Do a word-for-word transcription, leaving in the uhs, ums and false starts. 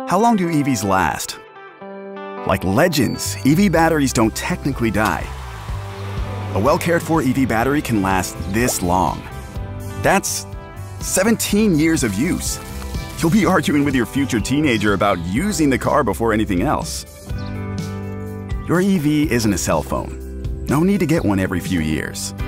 How long do E Vs last? Like legends, E V batteries don't technically die. A well-cared-for E V battery can last this long. That's seventeen years of use. You'll be arguing with your future teenager about using the car before anything else. Your E V isn't a cell phone. No need to get one every few years.